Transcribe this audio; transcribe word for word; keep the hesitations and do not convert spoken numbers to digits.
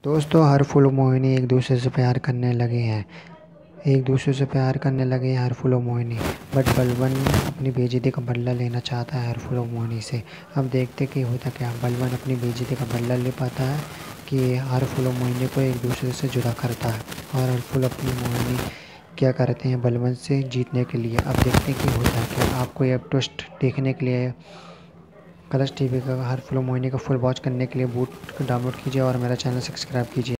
दोस्तों हर फुल मोहिनी एक दूसरे से प्यार करने लगे हैं एक दूसरे से प्यार करने लगे हैं हर फुल और मोहिनी। बट बलवन अपनी बेइज्जती का बदला लेना चाहता है हर फुल और मोहिनी से। अब देखते कि होता क्या, बलवन अपनी बेइज्जती का बदला ले पाता है कि हर फुल और मोहिनी को एक दूसरे से जुदा करता है। और हर फुल अपनी मोहिनी क्या करते हैं बलवन से जीतने के लिए। अब देखते हैं कि होता है क्या। आपको ये ट्विस्ट देखने के लिए कलर्स टीवी का हर फुल और मोहिनी का फुल वॉच करने के लिए बूट डाउनलोड कीजिए और मेरा चैनल सब्सक्राइब कीजिए।